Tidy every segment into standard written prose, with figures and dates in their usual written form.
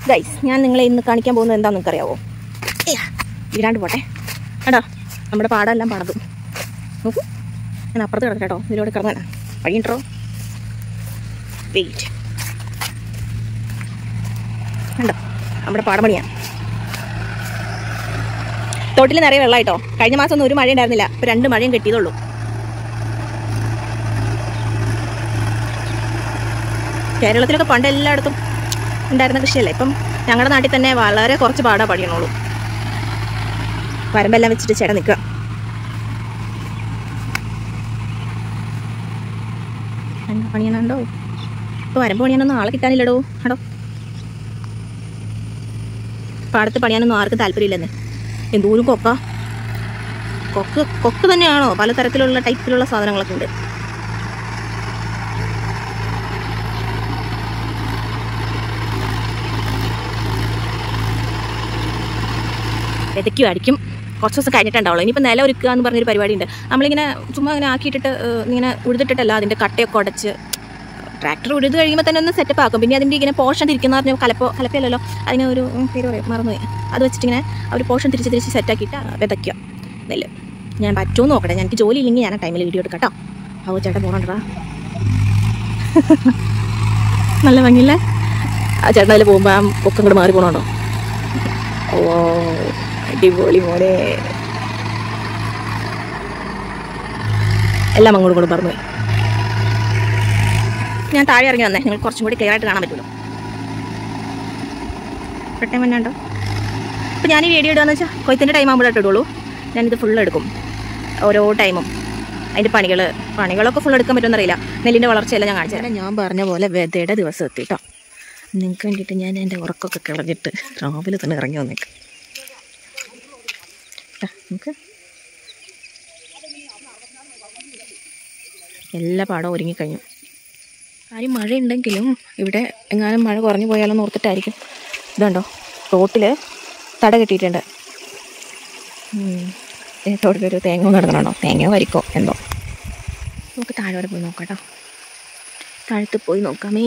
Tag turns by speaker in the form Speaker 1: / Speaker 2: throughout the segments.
Speaker 1: Guys, ഞാൻ നിങ്ങളെ ഇന്ന് കാണിക്കാൻ പോകുന്നത് എന്താണെന്ന് നിങ്ങൾക്കറിയാവോ? ഇല്ലാണ്ട് പോട്ടെ കേട്ടോ. നമ്മുടെ പാടെല്ലാം പടതും നോക്കൂ. ഞാൻ അപ്പുറത്ത് കിടക്കാം കേട്ടോ. ഇതിലൂടെ കിടന്നാ വഴിയിട്ടോ. വെയിറ്റ് കണ്ടോ, നമ്മുടെ പാടം പണിയാണ്. തോട്ടിൽ നിറയെ വെള്ളമായിട്ടോ. കഴിഞ്ഞ മാസം ഒന്നും ഒരു മഴ ഉണ്ടായിരുന്നില്ല. ഇപ്പോൾ 2 മഴയും കിട്ടിയതുള്ളൂ. കേരളത്തിലൊക്കെ പണ്ട് എല്ലായിടത്തും ഉണ്ടായിരുന്ന കൃഷിയല്ലേ. ഇപ്പം ഞങ്ങളുടെ നാട്ടിൽ തന്നെ വളരെ കുറച്ച് പാടാ പണിയണുള്ളൂ. വരമ്പെല്ലാം വെച്ചിട്ട് ചേട്ടൻ നിൽക്കുക. എന്താ പണിയണോ? ഇപ്പോൾ വരമ്പ് പണിയാനൊന്നും ആളെ കിട്ടാനില്ലടോ. ആടോ, പാടത്ത് പണിയാനൊന്നും ആർക്കും താല്പര്യമില്ലെന്ന്. എന്തോരം കൊക്ക് തന്നെയാണോ? പലതരത്തിലുള്ള ടൈപ്പിലുള്ള സാധനങ്ങളൊക്കെ ഉണ്ട്. വിതയ്ക്കും അടിക്കും. കുറച്ച് ദിവസം കഴിഞ്ഞിട്ടുണ്ടാവുള്ളൂ. ഇനിയിപ്പോൾ നില ഒരുക്കുക എന്ന് പറഞ്ഞൊരു പരിപാടി ഉണ്ട്. നമ്മളിങ്ങനെ ചുമ്മാ അങ്ങനെ ആക്കിയിട്ടിട്ട് ഇങ്ങനെ ഉഴുതിട്ടിട്ടല്ല, അതിൻ്റെ കട്ടയൊക്കെ ഉടച്ച് ട്രാക്ടർ ഉഴുത് കഴിയുമ്പോൾ തന്നെ ഒന്ന് സെറ്റപ്പ് ആക്കും. പിന്നെ അതിൻ്റെ ഇങ്ങനെ പോർഷൻ തിരിക്കുന്ന പറഞ്ഞാൽ കലപ്പയല്ലല്ലോ, അതിന് ഒരു പേര് പറയും, മറന്നുപോയി. അത് വെച്ചിട്ടിങ്ങനെ അവർ പോർഷൻ തിരിച്ച് സെറ്റാക്കിയിട്ട് വിതയ്ക്കുക നെല്ല്. ഞാൻ പറ്റുമോ നോക്കട്ടെ. എനിക്ക് ജോലി ഇല്ലെങ്കിൽ ഞാൻ ആ ടൈമിൽ വീഡിയോ എടുക്കാം കേട്ടോ. ഓ ചേട്ടൻ പോകണ്ടാ, നല്ല ഭംഗിയില്ലേ ആ ചേട്ടൻ അതിൽ പോകുമ്പോൾ ആ പൊക്കം കൂടെ മാറി പോകണുണ്ടോ? ഓ അടിപൊളി മോനെ. എല്ലാം അങ്ങോട്ടും കൂടെ പറഞ്ഞു. ഞാൻ താഴെ ഇറങ്ങി വന്നേ, നിങ്ങൾ കുറച്ചും കൂടി ക്ലിയർ ആയിട്ട് കാണാൻ പറ്റുള്ളൂ. പെട്ടെന്ന് തന്നെ ഉണ്ടോ? അപ്പോൾ ഞാൻ ഈ വീഡിയോ ഇടുകയെന്ന് വെച്ചാൽ കൊയ്ത്തിൻ്റെ ടൈം ആകുമ്പോഴായിട്ട് ഇടുള്ളൂ. ഞാനിത് ഫുള്ള് എടുക്കും, ഓരോ ടൈമും അതിൻ്റെ പണികളൊക്കെ ഫുൾ എടുക്കാൻ പറ്റുമെന്നറിയില്ല. നെല്ലിൻ്റെ വളർച്ചയെല്ലാം ഞാൻ കാണിച്ചു തരാം. ഞാൻ പറഞ്ഞ പോലെ വെതയുടെ ദിവസം എത്തി കേട്ടോ. നിങ്ങൾക്ക് വേണ്ടിയിട്ട് ഞാൻ എൻ്റെ ഉറക്കമൊക്കെ കളഞ്ഞിട്ട് രാവിലെ തന്നെ ഇറങ്ങി വന്നേക്കാം. നമുക്ക് എല്ലാ പാടവും ഒരുങ്ങിക്കഴിഞ്ഞു. കാര്യം മഴയുണ്ടെങ്കിലും ഇവിടെ എങ്ങാനും മഴ കുറഞ്ഞു പോയാലോ എന്ന് ഓർത്തിട്ടായിരിക്കും. ഇതുണ്ടോ, റോട്ടിൽ തട കെട്ടിയിട്ടുണ്ട്. തോട്ടിലൊരു തേങ്ങ നടക്കണോ, തേങ്ങ വരിക്കോ എന്തോ. നമുക്ക് താഴെ വരെ പോയി നോക്കാം കേട്ടോ. താഴത്ത് പോയി നോക്കാമേ.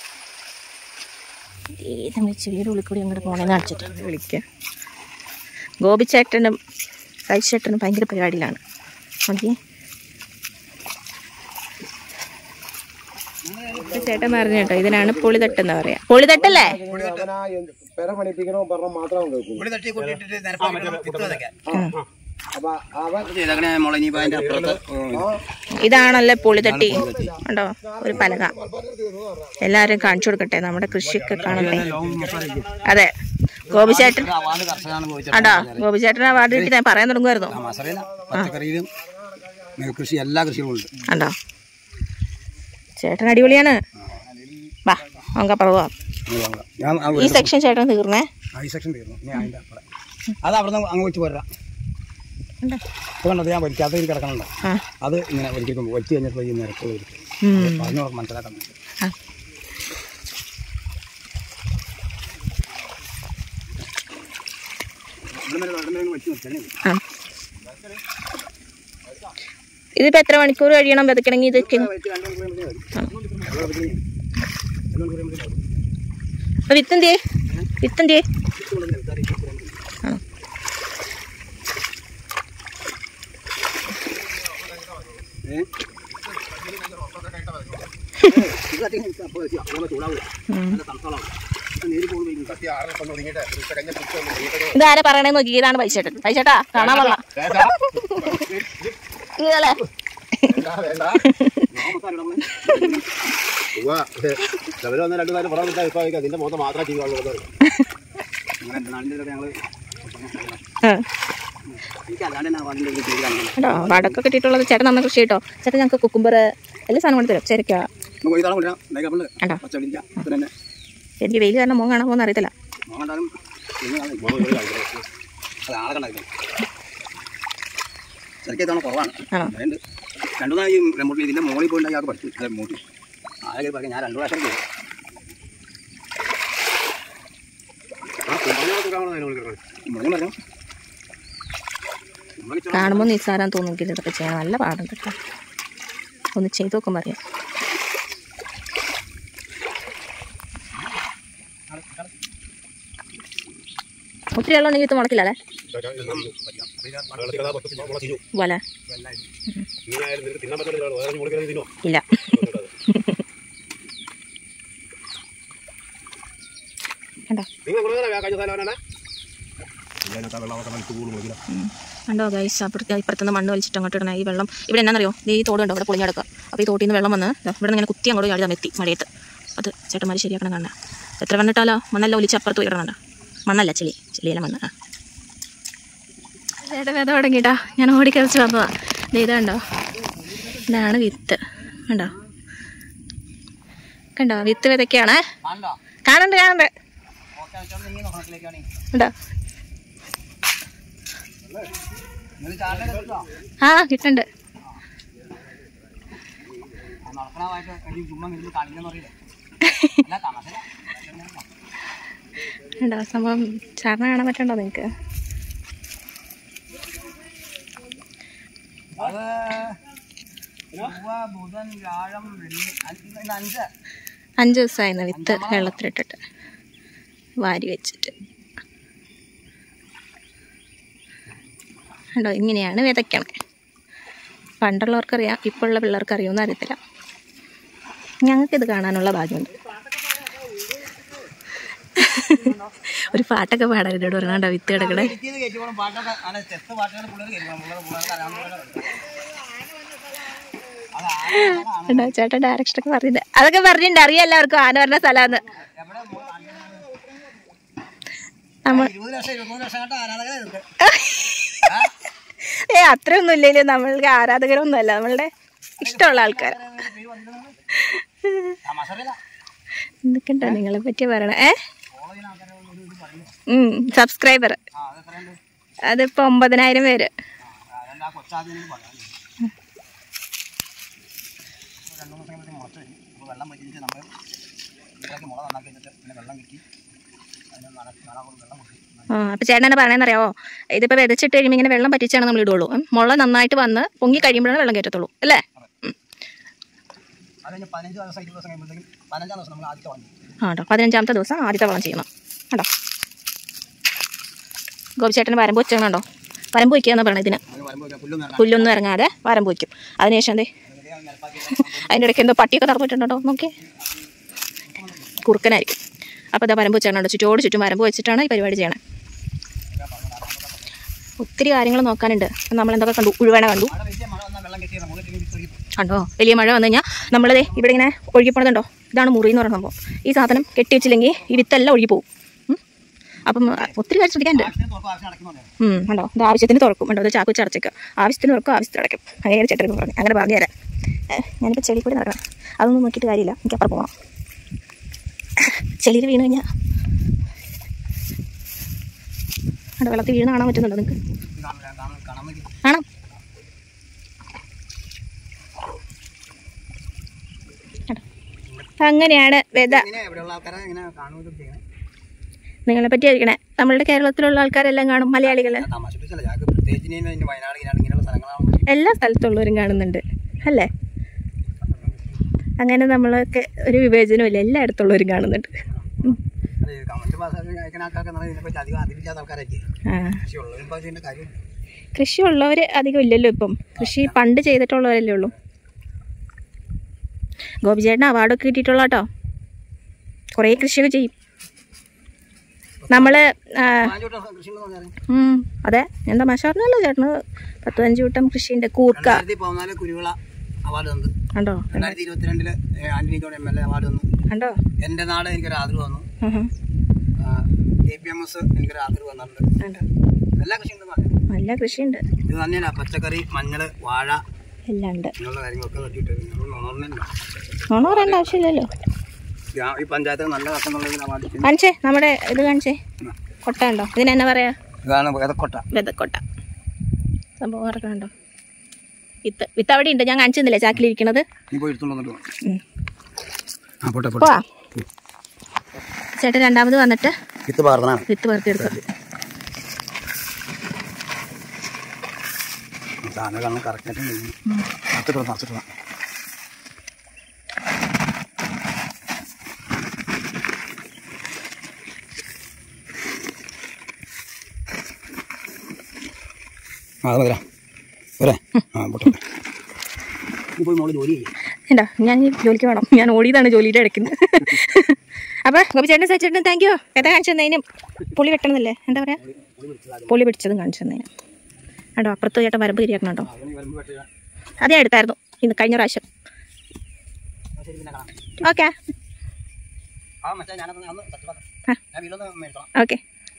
Speaker 1: നമ്മൾ ചെറിയൊരു ഉള്ളിക്കൂടി അങ്ങോട്ട് പോകണമെന്ന് അടിച്ചിട്ട് വിളിക്കുക. ഗോപിച്ചേട്ടനും കഴിച്ചേട്ടനും ഭയങ്കര പരിപാടിയിലാണ്. ഓക്കെ, ചേട്ടൻ പറഞ്ഞു കേട്ടോ, ഇതിനാണ് പുളിതട്ടെന്ന് പറയാ. പുളിതട്ടല്ലേ? ഇതാണല്ലേ പുളിതട്ടി. ഉണ്ടോ ഒരു പലക? എല്ലാവരും കാണിച്ചു കൊടുക്കട്ടെ, നമ്മുടെ കൃഷിയൊക്കെ കാണട്ടെ. അതെ, ഗോപിച്ചേട്ടൻ ആടാ, ഗോപിച്ചേട്ടൻ അവാർഡ് കിട്ടി ഞാൻ പറയാൻ തുടങ്ങുമായിരുന്നു. ഉണ്ടോ, ചേട്ടൻ അടിപൊളിയാണ്. വാ നമുക്ക് പോവാം. ഈ സെക്ഷൻ ചേട്ടൻ തീർന്നേ.
Speaker 2: അത് അവിടെ നിന്ന് അങ്ങ് വെച്ച് പോരാ. ഞാൻ വലിക്കാത്ത കിടക്കണുണ്ടോ, അത് ഇങ്ങനെ വലിക്കും. വലിച്ചു കഴിഞ്ഞിട്ട് ഈ നിരക്ക് വലിക്കും. പറഞ്ഞു മനസ്സിലാക്കാൻ
Speaker 1: ഇതിപ്പോ എത്ര മണിക്കൂർ കഴിയണം വിതയ്ക്കണമെങ്കിൽ? ഇതൊക്കെ വിത്തന്തേ ഇതാരെ പറയണേന്ന് നോക്കി. ഇതാണ് പൈസേട്ടൻ. പൈസേട്ടാ കാണാൻ കൊള്ളാം. ഇതല്ലേ വടക്കൊക്കെ കിട്ടിയിട്ടുള്ളത്. ചേട്ടൻ നന്ന കൃഷി കേട്ടോ. ചേട്ടൻ ഞങ്ങൾക്ക് കുക്കുംബർ എല്ലാ സാധനം കൊണ്ട് തരും. ചേരക്ക. എനിക്ക് വെയിൽ കാരണം മോൻ കാണാൻ പോകുന്ന അറിയത്തില്ല.
Speaker 2: കുറവാണ്. രണ്ടു നാൾ ഇതിന്റെ മോളിൽ പോയി പഠിച്ചു. ഞാൻ 2 പ്രാവശ്യം
Speaker 1: കാണുമ്പോൾ നിസ്സാരം തോന്നിക്കില്ല. ഇതൊക്കെ ചെയ്യാൻ നല്ല പാടുണ്ട് കേട്ടോ. ഒന്ന് ചെയ്ത് നോക്കുമ്പോൾ അറിയാം. ഒത്തിരി വെള്ളം ഉണ്ടെങ്കിൽ വിത്ത് മുളക്കില്ല അല്ലേ പോലെ ഇല്ല കണ്ടോ ഗൈസ് ഇപ്പുറത്തുനിന്ന് മണ്ണ് വലിച്ചിട്ട് അങ്ങോട്ട് ഇടണേ ഈ വെള്ളം ഇവിടെ എന്നാന്നറിയോ ഈ തോട് കണ്ടോ ഇവിടെ പൊളിഞ്ഞെടുക്കുക അപ്പോൾ ഈ തോട്ടിൽ നിന്ന് വെള്ളം വന്ന് ഇവിടെ നിന്ന് ഇങ്ങനെ കുത്തി അങ്ങോട്ട് ചാടി എത്തി മഴയത്ത് അത് ചേട്ടന്മാർ ശരിയാക്കണം കാണാൻ എത്ര വന്നിട്ടാലോ മണ്ണെല്ലാം ഒലിച്ച് അപ്പുറത്ത് ഇടണണ്ട മണ്ണല്ല ചെളിയിലെ മണ്ണ് ആ ചേട്ടൻ വേദ തുടങ്ങിയിട്ടാ ഞാൻ ഓടിക്കറിച്ച് വന്നതാ ഇതുണ്ടോ ഇതാണ് വിത്ത് കണ്ടോ കണ്ടോ വിത്ത് വിതയ്ക്കാണ് കാണണ്ട് ഉണ്ടോ ആ കിട്ടണ്ട് ഉണ്ടോ സംഭവം ചാറിന് കാണാൻ പറ്റണ്ടോ നിങ്ങക്ക് 5 ദിവസമായിരുന്നു വിത്ത് വെള്ളത്തിലിട്ടിട്ട് വാരി വെച്ചിട്ട് കണ്ടോ ഇങ്ങനെയാണ് വിതയ്ക്കണം പണ്ടുള്ളവർക്കറിയാം ഇപ്പോഴുള്ള പിള്ളേർക്ക് അറിയുമെന്ന് അറിയത്തില്ല ഞങ്ങൾക്കിത് കാണാനുള്ള ഭാഗ്യമുണ്ട് ഒരു പാട്ടൊക്കെ പാടാൻ പറഞ്ഞാണ്ടോ വിത്ത് കിടക്കണേ ചേട്ടൻ ഡയറക്ഷനൊക്കെ പറഞ്ഞിട്ട് അതൊക്കെ പറഞ്ഞിട്ടുണ്ട് അറിയാം എല്ലാവർക്കും ആന പറഞ്ഞ സ്ഥലമാണ് അത്രയൊന്നും ഇല്ലല്ലോ നമ്മൾക്ക് ആരാധകരൊന്നും അല്ല നമ്മളുടെ ഇഷ്ടമുള്ള ആൾക്കാർ എന്തൊക്കെയുണ്ടോ നിങ്ങളെ പറ്റി പറയണേ സബ്സ്ക്രൈബർ അതിപ്പോ 9,000 പേര് അപ്പൊ ചേട്ടൻ എന്നെ പറയണെന്നറിയാവോ ഇതിപ്പോ വിതച്ചിട്ട് കഴിയുമ്പോൾ ഇങ്ങനെ വെള്ളം പറ്റിച്ചാണ് നമ്മൾ ഇടുള്ളൂ മുള നന്നായിട്ട് വന്ന് പൊങ്ങി കഴിയുമ്പോഴാണ് വെള്ളം കയറ്റത്തുള്ളൂ അല്ലേ ആട്ടോ 15ാമത്തെ ദിവസം ആദ്യത്തെ വളം ചെയ്യണം കേട്ടോ ഗോപിച്ചേട്ടന് വരമ്പ് വെച്ചോ വരമ്പ് വയ്ക്കുക പറയണത് ഇതിന് പുല്ലൊന്നും ഇറങ്ങാതെ വരമ്പ് വയ്ക്കും അതിനുശേഷം എന്തേ അതിൻ്റെ ഇടയ്ക്ക് എന്തോ പട്ടിയൊക്കെ തറപ്പിട്ടുണ്ടോ നോക്കിയേ കുറുക്കനായിരിക്കും അപ്പോൾ ഇതാ വരമ്പ് വെച്ചാണോ ചുറ്റോട് ചുറ്റും വരമ്പ് വെച്ചിട്ടാണ് ഈ പരിപാടി ചെയ്യണേ ഒത്തിരി കാര്യങ്ങൾ നോക്കാനുണ്ട് നമ്മളെന്തൊക്കെ കണ്ടു ഉഴുവണ കണ്ടു കണ്ടോ വലിയ മഴ വന്നു കഴിഞ്ഞാൽ നമ്മളിതേ ഇവിടെ ഇങ്ങനെ ഒഴുകിപ്പോണതുണ്ടോ ഇതാണ് മുറി എന്ന് പറയുന്ന സംഭവം ഈ സാധനം കെട്ടി വെച്ചില്ലെങ്കിൽ ഈ വിത്തെല്ലാം ഒഴുകി പോകും അപ്പം ഒത്തിരി കാര്യം ശ്രദ്ധിക്കാനുണ്ട് കണ്ടോ ഇത് ആവശ്യത്തിന് തുറക്കും കണ്ടോ ഇത് ചാക്ക് വെച്ച് അടച്ചേക്കുക ആവശ്യത്തിന് തുറക്കും ആവശ്യത്തിന് അടയ്ക്കും അങ്ങനെ ചേട്ടൻ പറഞ്ഞു അങ്ങനെ പറഞ്ഞു തരാം ഞാനിപ്പോൾ ചെളി കൂടി നടക്കണം അതൊന്നും നോക്കിയിട്ട് കാര്യമില്ല എനിക്ക് അപ്പുറം പോകണം ചെളിയിൽ വീണ് കഴിഞ്ഞാൽ അവിടെ വെള്ളത്തിൽ വീണ് കാണാൻ പറ്റുന്നുണ്ടോ നിങ്ങൾക്ക് കാണാം അങ്ങനെയാണ് വിത നിങ്ങളെ പറ്റി ആയിരിക്കണേ നമ്മളുടെ കേരളത്തിലുള്ള ആൾക്കാരെല്ലാം കാണും മലയാളികള് എല്ലാ സ്ഥലത്തുള്ളവരും കാണുന്നുണ്ട് അല്ലേ അങ്ങനെ നമ്മളൊക്കെ ഒരു വിവേചനമില്ല എല്ലായിടത്തുള്ളവരും കാണുന്നുണ്ട് കൃഷി ഉള്ളവർ അധികം ഇല്ലല്ലോ ഇപ്പം കൃഷി പണ്ട് ചെയ്തിട്ടുള്ളവരല്ലേ ഉള്ളൂ ഗോപിചേട്ടന് അവാർഡൊക്കെ കിട്ടിയിട്ടുള്ള കേട്ടോ കുറേ കൃഷിയൊക്കെ ചെയ്യും നമ്മള് അതെ എന്താ മാഷ പറഞ്ഞല്ലോ ചേട്ടന് 15 കൂട്ടം കൃഷിയുണ്ട് കൂർക്ക കണ്ടോ കണ്ടോ
Speaker 2: എന്റെ നാട് എനിക്കൊരു ആദരവ് വന്നു
Speaker 1: നല്ല കൃഷിയുണ്ട്
Speaker 2: ഇത് തന്നെയല്ല പച്ചക്കറി മഞ്ഞള് വാഴ
Speaker 1: എല്ലാം ഉണ്ട്
Speaker 2: കാര്യങ്ങളൊക്കെ
Speaker 1: പറയേണ്ട ആവശ്യമില്ലല്ലോ
Speaker 2: ഈ പഞ്ചായത്ത് നല്ല
Speaker 1: കാണിച്ചേ നമ്മുടെ ഇത് കാണിച്ചേ കൊട്ട ഉണ്ടോ ഇതിനെന്നാ പറയാ
Speaker 2: ഇതാണ് വെതക്കൊട്ട
Speaker 1: സംഭവം ഇറക്കണുണ്ടോ വിത്ത് അവിടെ ഉണ്ട് ഞാൻ കാണിച്ചു തന്നില്ലേ ചാക്കിലിരിക്കണത് ചേട്ടൻ രണ്ടാമത് വന്നിട്ട് വിത്ത് പറത്തിയെടുക്കും
Speaker 2: അത് മതിരാ പോരെ. ആ പോട്ടെ. പോയി മോള് ജോലി ചെയ്യും.
Speaker 1: എന്താ ഞാൻ ജോലിക്ക് വേണം. ഞാൻ ഓടിയതാണ് ജോലിയുടെ ഇടയ്ക്കുന്നത്. അപ്പോൾ ഗോപിച്ചേട്ടൻ സച്ചിട്ടൻ താങ്ക് യു. കഥ കാണിച്ചു തന്നതിനും പുളി വെട്ടണമെന്നല്ലേ എന്താ പറയുക, പുളി പിടിച്ചതും കാണിച്ചു തന്നതിനും. കേട്ടോ അപ്പുറത്ത് ചേട്ടൻ വരമ്പ് കയറിയാക്കണം കേട്ടോ. അത് ഞാൻ എടുത്തായിരുന്നു ഇന്ന് കഴിഞ്ഞ പ്രാവശ്യം. Okay okay.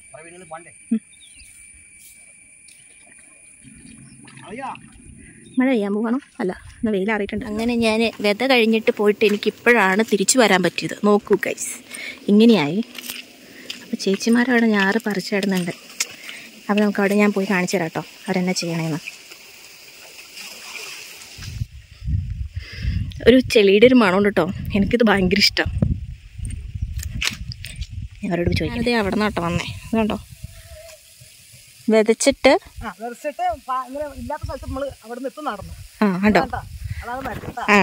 Speaker 1: മഴ പെയ്യാൻ പോകണം അല്ല എന്നാൽ വെയിലാറിയിട്ടുണ്ട്. അങ്ങനെ ഞാൻ വിത കഴിഞ്ഞിട്ട് പോയിട്ട് എനിക്കിപ്പോഴാണ് തിരിച്ചു വരാൻ പറ്റിയത്. നോക്കൂ ഗൈസ് ഇങ്ങനെയായി. അപ്പോൾ ചേച്ചിമാരവിടെ ഞാറ് പറിച്ചിടുന്നുണ്ട്. അപ്പോൾ നമുക്കവിടെ ഞാൻ പോയി കാണിച്ചു തരാം കേട്ടോ അവരെന്നാ ചെയ്യണേന്ന്. ഒരു ചെളിയുടെ ഒരു മണമുണ്ട് കേട്ടോ. എനിക്കിത് ഭയങ്കര ഇഷ്ടം. ഞാൻ അവരോട് ചോദിക്കാം. അതെ അവിടെ നിന്ന് കേട്ടോ വന്നേ. അതുകൊണ്ടോ വിതച്ചിട്ട്
Speaker 3: ഇല്ലാത്ത സ്ഥലത്ത് നമ്മൾ അവിടെ നിന്ന് നടന്നു.
Speaker 1: ആ കണ്ടോ ആ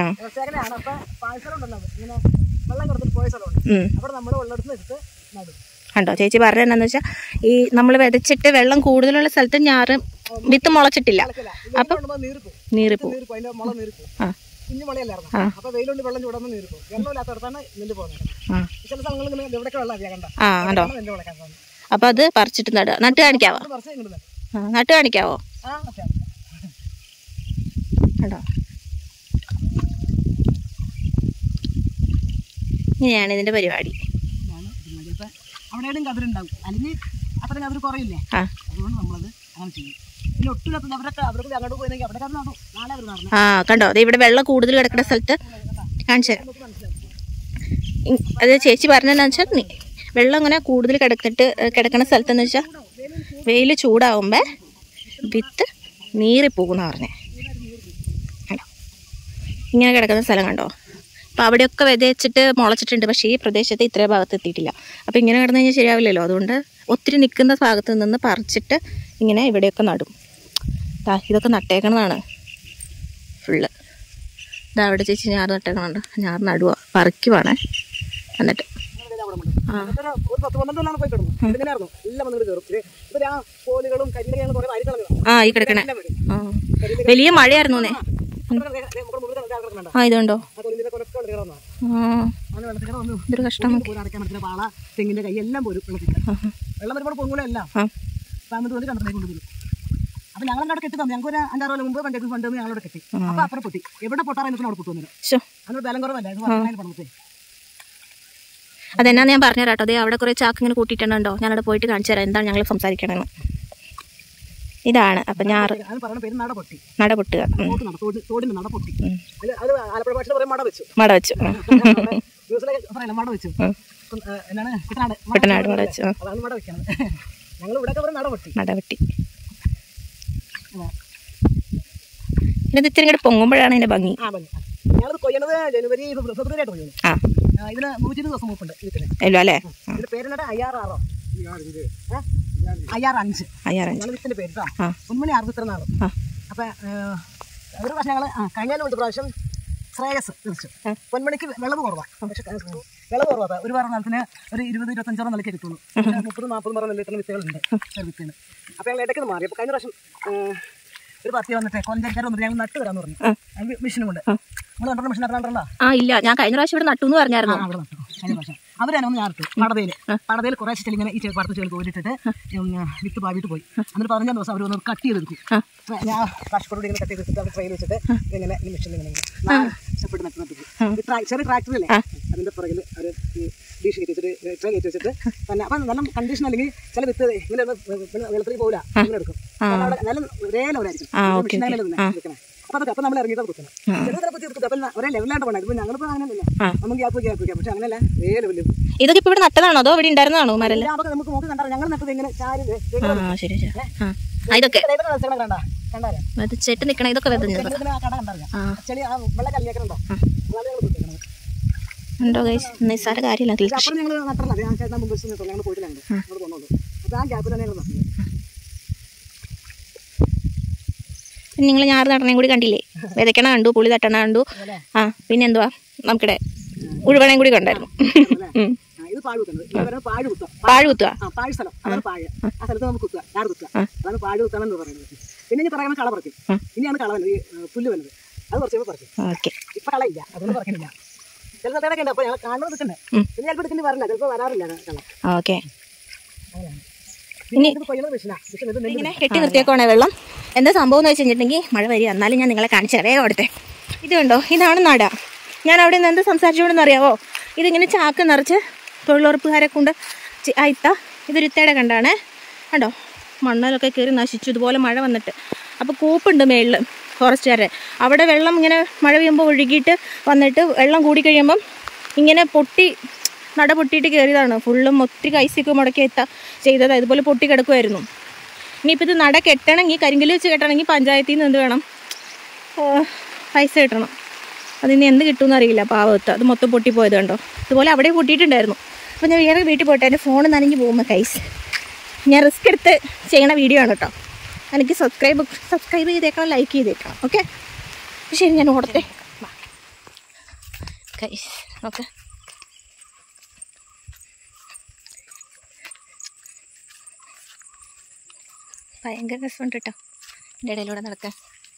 Speaker 3: വെള്ളം കിടന്നിട്ട് പോയ സ്ഥലമുണ്ട്. അവിടെ നമ്മൾ വെള്ളം എടുത്ത് നടും.
Speaker 1: കണ്ടോ ചേച്ചി പറഞ്ഞത് എന്താണെന്ന് വെച്ചാൽ ഈ നമ്മൾ വിതച്ചിട്ട് വെള്ളം കൂടുതലുള്ള സ്ഥലത്ത് ഞാറ് വിത്ത് മുളച്ചിട്ടില്ല. അപ്പം നീറിപ്പോവും. ആ
Speaker 3: കുഞ്ഞു മളയല്ലായിരുന്നു. അപ്പൊ വെയിലുണ്ട് വെള്ളം ചൂടാൻ നീർക്കും. വെള്ളമില്ലാത്തടത്താണ് നെല്ല് പോകുന്നത്. ചില സ്ഥലങ്ങളിൽ എവിടെയൊക്കെ വെള്ളം അധികം കണ്ടോ. നെല്ല് വിളക്കാൻ പോകുന്നത്.
Speaker 1: അപ്പൊ അത് പറിച്ചിട്ട് നടുക. നട്ട് കാണിക്കാവോ? നട്ട് കാണിക്കാവോ? കണ്ടോ ഇങ്ങനെയാണ് ഇതിന്റെ പരിപാടി.
Speaker 3: അവിടെ കതിരുണ്ടാവും. അല്ലെങ്കിൽ അത്രയും കതിർ കുറയില്ലേ. അതുകൊണ്ട് നമ്മളത് അങ്ങനെ ചെയ്യും. പിന്നെ ഒട്ടുമില്ലാത്ത അവരൊക്കെ അങ്ങോട്ട് പോയെങ്കിൽ അവിടെ കതിർ നടന്നു. നാളെ അവർ നടന്നു.
Speaker 1: ആ കണ്ടോ അതെ ഇവിടെ വെള്ളം കൂടുതൽ കിടക്കുന്ന സ്ഥലത്ത് കാണിച്ചു തരാം. അത് ചേച്ചി പറഞ്ഞതെന്നു വെച്ചാൽ വെള്ളം അങ്ങനെ കൂടുതൽ കിടക്കുന്ന സ്ഥലത്തെന്ന് വെച്ചാൽ വെയിൽ ചൂടാവുമ്പോൾ വിത്ത് നീറിപ്പോകുന്ന പറഞ്ഞേ. കണ്ടോ ഇങ്ങനെ കിടക്കുന്ന സ്ഥലം കണ്ടോ. അപ്പോൾ അവിടെയൊക്കെ വിതച്ചിട്ട് മുളച്ചിട്ടുണ്ട്. പക്ഷേ ഈ പ്രദേശത്ത് ഇത്രയും ഭാഗത്ത് എത്തിയിട്ടില്ല. അപ്പോൾ ഇങ്ങനെ കിടന്നു കഴിഞ്ഞാൽ ശരിയാവില്ലല്ലോ. അതുകൊണ്ട് ഒത്തിരി നിൽക്കുന്ന ഭാഗത്ത് നിന്ന് പറിച്ചിട്ട് ഇങ്ങനെ ഇവിടെയൊക്കെ നടും. ഇതൊക്കെ നട്ടേക്കണതാണ് ഫുള്ള്. ഇതാ അവിടെ ചേച്ചി ഞാറ് നട്ടേക്കണുണ്ട്. ഞാറ് നടുക പറിക്കുവാണേ. എന്നിട്ട് ഈ കിടക്കണേ വലിയ മഴയായിരുന്നു. ആ ഇതുണ്ടോ ഇതൊരു കഷ്ടം.
Speaker 3: തെങ്ങിന്റെ കൈ എല്ലാം പോലും വെള്ളം ഒരുപാട് പൊങ്ങൂലല്ല. അപ്പൊ ഞങ്ങൾ അവിടെ കെട്ടി തന്നെ. ഞങ്ങൾക്ക് ഒരു 5-6 കൊല്ലം മുമ്പ് പഞ്ചായത്ത് ഫണ്ട് ഞങ്ങളോട് കെട്ടി. അപ്പൊ അപ്പുറം പൊട്ടി. എവിടെ പൊട്ടാറായിരുന്നു അവിടെ പൊട്ടുവന്നില്ല. അങ്ങനെ ബലം കുറവല്ല. പണത്തെ
Speaker 1: അതെന്നാന്ന് ഞാൻ പറഞ്ഞു തരാട്ടോ. അതെ അവിടെ കുറേ ചാക്ക് ഇങ്ങനെ കൂട്ടിയിട്ടുണ്ടോ. ഞാനവിടെ പോയിട്ട് കാണിച്ചു തരാം എന്താണ് ഞങ്ങൾ സംസാരിക്കണമെന്ന്. ഇതാണ് അപ്പം ഞാറ് നട പൊട്ടുക. മട വെച്ചു കുട്ടനാട് മട വെച്ചു നടവെട്ടി. ഇത് ഇത്തിരി ഇങ്ങോട്ട് പൊങ്ങുമ്പോഴാണ് അതിന്റെ ഭംഗി.
Speaker 3: ഞങ്ങൾ കൊയ്യണത് ജനുവരി ഫെബ്രുവരി ആയിട്ട് കൊയ്യുന്നു. ഇതിന് 120 ദിവസം മൂപ്പുണ്ട്.
Speaker 1: അല്ലോ അല്ലേ.
Speaker 3: ഇതിന്റെ പേരെന്നിട്ട് IR6 വിത്തിന്റെ പേര് കേട്ടോ. 1 അപ്പൊ ഒരു പ്രാവശ്യം ഞങ്ങള് കഴിഞ്ഞ പ്രാവശ്യം ശ്രേയസ് തിരിച്ചു. പൊന്മണിക്ക് വിളവ് കുറവാ. പക്ഷെ വിളവ് കുറവാ. ഒരു പറഞ്ഞ നിലത്തിന് ഒരു 20-25 നിലയ്ക്ക് കിട്ടുള്ളൂ. 30-40 പറഞ്ഞ നെല്ലിത്തിന് വിത്തുകളുണ്ട് വിത്തിന്. അപ്പൊ ഞങ്ങൾ ഇടയ്ക്ക് മാറി. അപ്പൊ കഴിഞ്ഞ പ്രാവശ്യം ഒരു പാർട്ടി വന്നിട്ട് കൊഞ്ചക്കാർ വന്നിട്ട് ഞങ്ങൾ നട്ട് തരാന്ന് പറഞ്ഞു. മെഷീനും കൊണ്ട്.
Speaker 1: ആ ഇല്ല ഞാൻ കഴിഞ്ഞ പ്രാവശ്യം ഇവിടെ നട്ടു എന്ന് പറഞ്ഞായിരുന്നു.
Speaker 3: അവരാണ് ഒന്ന് ഞാറിട്ടു. പടതയിൽ കുറേ ഇങ്ങനെ ഈ പടത്ത് ചെളി കോരിട്ടിട്ട് വിത്ത് പാവിട്ട് പോയി. എന്നിട്ട് 15 ദിവസം അവർ ഒന്ന് കട്ട് ചെയ്തെടുക്കും. ഞാൻ കാശിക്കോട് ഇങ്ങനെ കട്ട് ചെയ്തിട്ട് അവർ ട്രെയിൽ വെച്ചിട്ട് ഇങ്ങനെ ഈ മെഷീൻ ഇങ്ങനെ സ്റ്റെപ്പിട്ട് നട്ടിട്ട് ചെറിയ ട്രാക്ടറില്ലേ അതിന്റെ പുറകിൽ അവർ ഡീഷ് കയറ്റി വെച്ചിട്ട് ട്രേ കയറ്റി വെച്ചിട്ട് തന്നെ. അപ്പം നല്ല കണ്ടീഷൻ അല്ലെങ്കിൽ ചില വിത്ത് ഇങ്ങനെ വെള്ളത്തിൽ പോകില്ല ഇങ്ങനെ എടുക്കും. നല്ല ഒരേ ലെവലായിരിക്കും മെഷീൻ. അപ്പൊ നമ്മൾ ഇറങ്ങിയിട്ട് കുത്തണം. ചെറുതല ഒരേ ലെവലായിട്ട് പോകണം. ഇപ്പൊ ഞങ്ങളിപ്പോ അങ്ങനെയല്ല. നമുക്ക് ഗ്യാപ്പ് വെക്കാം. പക്ഷെ അങ്ങനെയല്ല ഒരേ ലെവലിൽ.
Speaker 1: ഇതൊക്കെ ഇപ്പൊ ഇവിടെ നട്ടതാണോ അതോ ഇവിടെ ഉണ്ടായിരുന്നതാണോ മരല്ല?
Speaker 3: നമുക്ക് നോക്കി കണ്ടാ ഞങ്ങൾ നട്ടത് ഇങ്ങനെ
Speaker 1: ഇതൊക്കെ
Speaker 3: കണ്ടാ
Speaker 1: ചെട്ട് നിക്കണ ഇതൊക്കെ
Speaker 3: കട കണ്ടറിയാം. ചെളി വെള്ള കല്ലിയാക്കണ്ടോ
Speaker 1: ഉണ്ടോ ഗൈസ്? നിസ്സാര കാര്യമില്ല.
Speaker 3: ഞങ്ങൾ നട്ടല്ല. ഞങ്ങൾ പോയിട്ടില്ല. അപ്പൊ ആ ഗ്യാപ്പിൽ തന്നെ ഞങ്ങൾ നട്ടത്.
Speaker 1: നിങ്ങൾ ഞാറ് നടണയും കൂടി കണ്ടില്ലേ? വിതയ്ക്കണ കണ്ടു, പുളി തട്ടണ കണ്ടു. ആ പിന്നെ എന്തുവാ നമുക്കിടെ ഉഴുവണയും കൂടി കണ്ടായിരുന്നു.
Speaker 3: പാഴ് കുത്തുക.
Speaker 1: പാഴ് കുത്തുക.
Speaker 3: പാഴ് സ്ഥലം. അതാണ് പാഴ്. ആ സ്ഥലത്ത് നമുക്ക് കുത്തുക. ഞാറ് കുത്തുക. അതാണ് പാഴ് കുത്താണെന്ന് പറയുന്നത്. പിന്നെ ഇനി പറയുമ്പോൾ കള പറിക്കും. ഇനിയാണ് കള വന്നത്, ഈ പുല്ല് വന്നത്. അത് കുറച്ച് പറിക്കും.
Speaker 1: ഓക്കെ.
Speaker 3: ഇപ്പൊ കളയില്ല, അതുകൊണ്ട് പറിക്കുന്നില്ല. ചില സ്ഥലത്തൊക്കെ ഉണ്ട്. അപ്പൊ ഞങ്ങൾ കാണുന്നത് എടുക്കണ്ടേ, പിന്നെ ചിലപ്പോൾ എടുക്കേണ്ടി വരില്ല, ചിലപ്പോൾ വരാറില്ല കള.
Speaker 1: ഓക്കെ.
Speaker 3: പിന്നെ ഇത് കൊയ്യുന്നത് മെഷീനാണ്.
Speaker 1: ഇങ്ങനെ കെട്ടി നിർത്തിയേക്കോണേ വെള്ളം. എന്താ സംഭവം എന്ന് വെച്ച് കഴിഞ്ഞിട്ടുണ്ടെങ്കിൽ മഴ വരിക. എന്നാലും ഞാൻ നിങ്ങളെ കാണിച്ചു തരാം. വേഗം അവിടുത്തെ ഇത് കണ്ടോ, ഇതാണ് നട. ഞാൻ അവിടെ നിന്ന് എന്ത് സംസാരിച്ചുകൊണ്ടെന്ന് അറിയാവോ? ഇതിങ്ങനെ ചാക്ക് നിറച്ച് തൊഴിലുറപ്പുകാരെ കൊണ്ട് അയത്ത ഇതൊരു ഇത്തയുടെ കണ്ടാണ് കണ്ടോ, മണ്ണലൊക്കെ കയറി നശിച്ചു ഇതുപോലെ മഴ വന്നിട്ട്. അപ്പോൾ കൂപ്പുണ്ട് മേളിൽ ഫോറസ്റ്റുകാരെ. അവിടെ വെള്ളം ഇങ്ങനെ മഴ പെയ്യുമ്പോൾ ഒഴുകിയിട്ട് വന്നിട്ട് വെള്ളം കൂടിക്കഴിയുമ്പം ഇങ്ങനെ നട പൊട്ടിയിട്ട് കയറിയതാണ്. ഫുള്ളും ഒത്തിരി ഐസിയൊക്കെ മുടക്കി ചെയ്തതാണ്. ഇതുപോലെ പൊട്ടി കിടക്കുമായിരുന്നു. ഇനിയിപ്പോൾ ഇത് നട കെട്ടണമെങ്കിൽ, കരിങ്കല്ല് വെച്ച് കെട്ടണമെങ്കിൽ പഞ്ചായത്തിൽ നിന്ന് എന്ത് വേണം, പൈസ കിട്ടണം. അതിന് എന്ത് കിട്ടുമെന്ന് അറിയില്ല. പാവത്ത് അത് മൊത്തം പൊട്ടിപ്പോയത് കണ്ടോ. ഇതുപോലെ അവിടെ പൊട്ടിയിട്ടുണ്ടായിരുന്നു. അപ്പോൾ ഞാൻ വേറെ വീട്ടിൽ പോയിട്ട് എൻ്റെ ഫോൺ നനഞ്ഞ് പോകുമ്പോൾ കൈസ് ഞാൻ റിസ്ക് എടുത്ത് ചെയ്യണ വീഡിയോ ആണ് കേട്ടോ. എനിക്ക് സബ്സ്ക്രൈബ് ചെയ്തേക്കണം, ലൈക്ക് ചെയ്തേക്കണം. ഓക്കെ, ശരി ഞാൻ ഓടട്ടെ കൈസ്. ഓക്കെ, ഭയങ്കര രസമുണ്ട് കേട്ടോ എൻ്റെ ഇടയിലൂടെ നടക്കാൻ.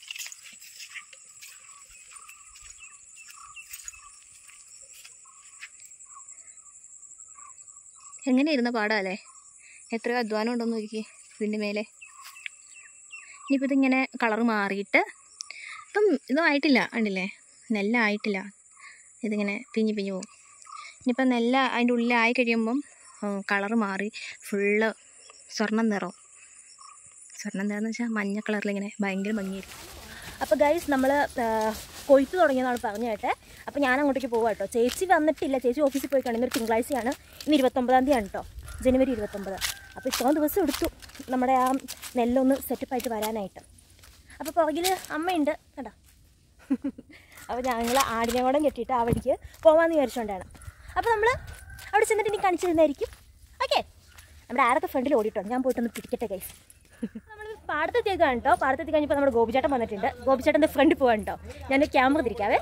Speaker 1: എങ്ങനെ ഇരുന്ന പാടാല്ലേ, എത്രയോ അധ്വാനം ഉണ്ടോയെന്ന് നോക്കി ഇതിൻ്റെ മേലെ. ഇനിയിപ്പോൾ ഇതിങ്ങനെ കളറ് മാറിയിട്ട് ഇപ്പം ഇതും ആയിട്ടില്ല, കണ്ടില്ലേ, നെല്ലായിട്ടില്ല. ഇതിങ്ങനെ പിഞ്ഞ് പോകും. ഇനിയിപ്പം നെല്ല് അതിൻ്റെ ഉള്ളിലായി കഴിയുമ്പം കളറ് മാറി ഫുള്ള് സ്വർണ്ണം നിറം എന്ന് വെച്ചാൽ മഞ്ഞ കളറിലിങ്ങനെ ഭയങ്കര ഭംഗിയായിരിക്കും. അപ്പോൾ ഗൈസ് നമ്മൾ കൊയ്ത്ത് തുടങ്ങിയതാണ് പറഞ്ഞു കേട്ടെ. അപ്പോൾ ഞാൻ അങ്ങോട്ടേക്ക് പോകാം കേട്ടോ. ചേച്ചി വന്നിട്ടില്ല, ചേച്ചി ഓഫീസിൽ പോയി കാണും. ഇന്നൊരു തിങ്കളാഴ്ചയാണ്, ഇന്ന് 29-ാം തീയതിയാണ് കേട്ടോ, ജനുവരി 29. അപ്പോൾ ഇത്രയും ദിവസം എടുത്തു നമ്മുടെ ആ നെല്ലൊന്ന് സെറ്റപ്പായിട്ട് വരാനായിട്ട്. അപ്പോൾ പുറകിൽ അമ്മയുണ്ട് കേട്ടോ. അപ്പോൾ ഞങ്ങൾ ആടിനെ കൂടെ കെട്ടിയിട്ട് ആ വഴിക്ക് പോകാമെന്ന് വിചാരിച്ചുകൊണ്ടാണ്. അപ്പോൾ നമ്മൾ അവിടെ ചെന്നിട്ട് ഇനി കാണിച്ചു തരുന്നതായിരിക്കും. ഓക്കെ, നമ്മുടെ ആരൊക്കെ ഫ്രണ്ടിൽ ഓടിയിട്ടോ, ഞാൻ പോയിട്ടൊന്ന് പിടിക്കട്ടെ ഗൈസ്. നമ്മൾ പാടത്തെത്തിയേക്കാണ് കേട്ടോ. പാടത്തെത്തി കഴിഞ്ഞപ്പോൾ നമ്മുടെ ഗോപിച്ചേട്ടൻ വന്നിട്ടുണ്ട്. ഗോപിച്ചേട്ടൻ്റെ ഫ്രണ്ട് പോകാൻ കേട്ടോ. ഞാൻ ക്യാമറ തിരിക്കാവേ.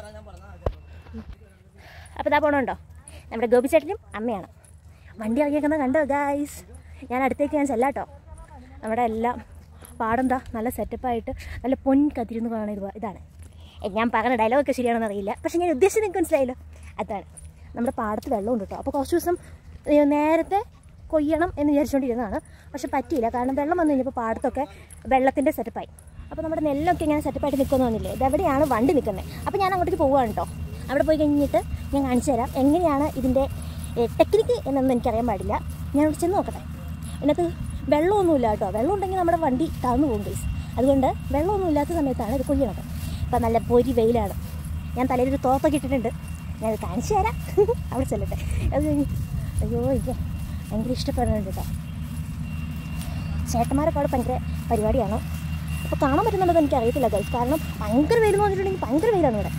Speaker 1: അപ്പോൾ ഇതാ പോകണുണ്ടോ, നമ്മുടെ ഗോപിച്ചേട്ടനും അമ്മയാണ് വണ്ടി ഇറങ്ങിയേക്കുന്നത് കണ്ടോ ഗൈസ്. ഞാൻ അടുത്തേക്ക് ഞാൻ ചെല്ലാട്ടോ. നമ്മുടെ എല്ലാം പാടെന്താ നല്ല സെറ്റപ്പായിട്ട് നല്ല പൊൻകതിരുന്ന് കാണുക. ഇതാണ് ഞാൻ പറഞ്ഞ ഡയലോഗൊക്കെ ശരിയാണെന്ന് അറിയില്ല, പക്ഷേ ഞാൻ ഉദ്ദേശിച്ചത് നിങ്ങൾക്ക് മനസ്സിലായല്ലോ. അതാണ് നമ്മുടെ പാടത്ത് വെള്ളമുണ്ട് കേട്ടോ. അപ്പോൾ കുറച്ച് ദിവസം നേരത്തെ കൊയ്യണം എന്ന് വിചാരിച്ചുകൊണ്ടിരുന്നതാണ്, പക്ഷെ പറ്റിയില്ല. കാരണം വെള്ളം വന്നു കഴിഞ്ഞപ്പോൾ പാടത്തൊക്കെ വെള്ളത്തിൻ്റെ സെറ്റപ്പായി. അപ്പോൾ നമ്മുടെ നെല്ലൊക്കെ ഇങ്ങനെ സെറ്റപ്പായിട്ട് നിൽക്കുമെന്ന് തോന്നില്ലേ. ഇതെവിടെയാണ് വണ്ടി നിൽക്കുന്നത്. അപ്പോൾ ഞാൻ അങ്ങോട്ടേക്ക് പോവുകയാണ് കേട്ടോ. അവിടെ പോയി കഴിഞ്ഞിട്ട് ഞാൻ കാണിച്ചു തരാം എങ്ങനെയാണ് ഇതിൻ്റെ ടെക്നിക്ക് എന്നൊന്നും എനിക്കറിയാൻ പാടില്ല. ഞാൻ അവിടെ ചെന്ന് നോക്കട്ടെ. ഇതിനകത്ത് വെള്ളമൊന്നുമില്ല കേട്ടോ. വെള്ളം ഉണ്ടെങ്കിൽ നമ്മുടെ വണ്ടി താഴ്ന്നു പോകും ഗൈസ്. അതുകൊണ്ട് വെള്ളമൊന്നും ഇല്ലാത്ത സമയത്താണ് ഇത് കൊയ്യണത്. അപ്പോൾ നല്ല പൊരി വെയിലാണ്. ഞാൻ തലയിലൊരു തോർത്തൊക്കെ ഇട്ടിട്ടുണ്ട്. ഞാനത് കാണിച്ചു തരാം. അവിടെ ചെല്ലട്ടെ. അത് അയ്യോ എനിക്ക് ഭയങ്കര ഇഷ്ടപ്പെടുന്നുണ്ട് കേട്ടോ. ചേട്ടന്മാരൊക്കെ അവിടെ ഭയങ്കര പരിപാടിയാണ്. അപ്പോൾ കാണാൻ പറ്റുന്നുണ്ടോ എനിക്ക് അറിയത്തില്ല ഗൈസ്. കാരണം ഭയങ്കര വെയിലെന്ന് പറഞ്ഞിട്ടുണ്ടെങ്കിൽ ഭയങ്കര വെയിലാണ് ഇവിടെ.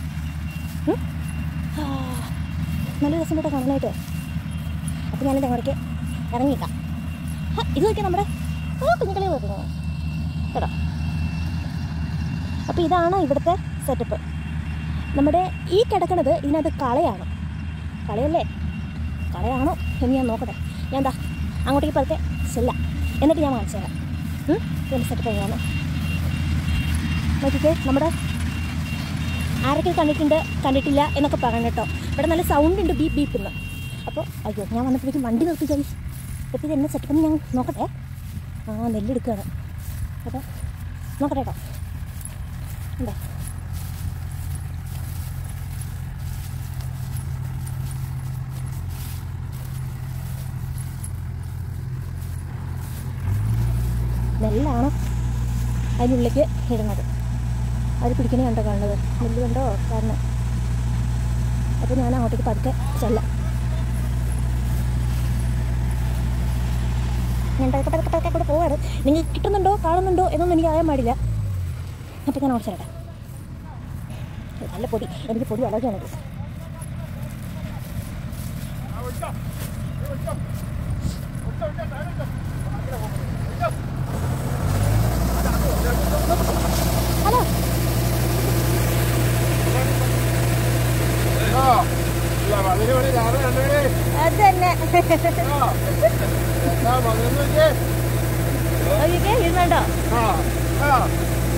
Speaker 1: നല്ല രസം കേട്ടോ കാണാനായിട്ട്. അപ്പോൾ ഞാനിത് അങ്ങോട്ടേക്ക് ഇറങ്ങിക്കാം. ഇത് നോക്കിയാൽ നമ്മുടെ കുഞ്ഞുകളെ നോക്കുന്നത് കേട്ടോ. അപ്പോൾ ഇതാണ് ഇവിടുത്തെ സെറ്റപ്പ്. നമ്മുടെ ഈ കിടക്കണത് ഇതിനകത്ത് കളയാണ്. കളയല്ലേ, കളയാണോ എന്ന് ഞാൻ നോക്കട്ടെ. ഞാൻ എന്താ അങ്ങോട്ടേക്ക് പതുക്കെ ചെല്ലാം, എന്നിട്ട് ഞാൻ കാണിച്ചു തരാം ഇതിൻ്റെ സെറ്റപ്പ് എങ്ങനെയാണ്. നോക്കിക്കേ, നമ്മുടെ ആരൊക്കെ കണ്ടിട്ടില്ല എന്നൊക്കെ പറയണം കേട്ടോ. ഇവിടെ നല്ല സൗണ്ട് ഉണ്ട്, ബീപ്പ് ബീപ്പ് എന്ന്. അപ്പോൾ അയ്യോ ഞാൻ വന്നപ്പോഴേക്കും വണ്ടി നിർത്തിച്ചാൽ അപ്പോൾ ഇത് എന്നെ സെറ്റപ്പ് ഞാൻ നോക്കട്ടെ. നെല്ലെടുക്കുകയാണ്. അപ്പോൾ നോക്കട്ടെ കേട്ടോ. ഉണ്ടോ നെല്ലാണ് അതിനുള്ളിലേക്ക് ഇടുന്നത്. അവർ പിടിക്കണേ കണ്ടോ കാണുന്നത്, നെല്ല് കണ്ടോ കാരണം. അപ്പോൾ ഞാൻ അങ്ങോട്ടേക്ക് പതുക്കെ ചെല്ലാം. ഞാൻ പതുക്കെ കൂടെ പോവാണ്. നിങ്ങൾക്ക് കിട്ടുന്നുണ്ടോ കാണുന്നുണ്ടോ എന്നൊന്നും എനിക്ക് അറിയാൻ പാടില്ല. അപ്പോൾ ഞാൻ ഓടിച്ചു തരട്ടെ. നല്ല പൊടി, എനിക്ക് പൊടി അളകാണ്. ഹലോ അത് തന്നെ ഇരുന്നുണ്ടോ?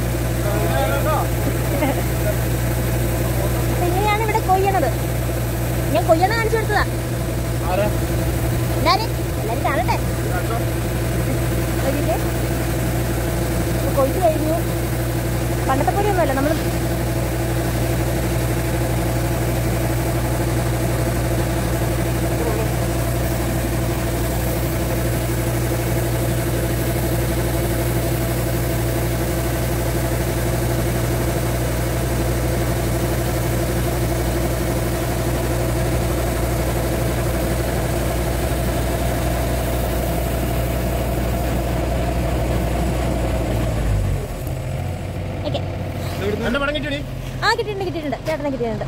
Speaker 1: ഇങ്ങനെയാണ് ഇവിടെ കൊയ്യണത്. ഞാൻ കൊയ്യണ കാണിച്ചു കൊടുത്തതാ. എല്ലാരും കാണട്ടെ. കൊയ്ത്ത് കഴിഞ്ഞു. പണ്ടത്തെ പോലെയൊന്നുമല്ല നമ്മൾ. ആ കിട്ടിയിട്ടുണ്ട് ചേട്ടനെ കിട്ടിയിട്ടുണ്ട്.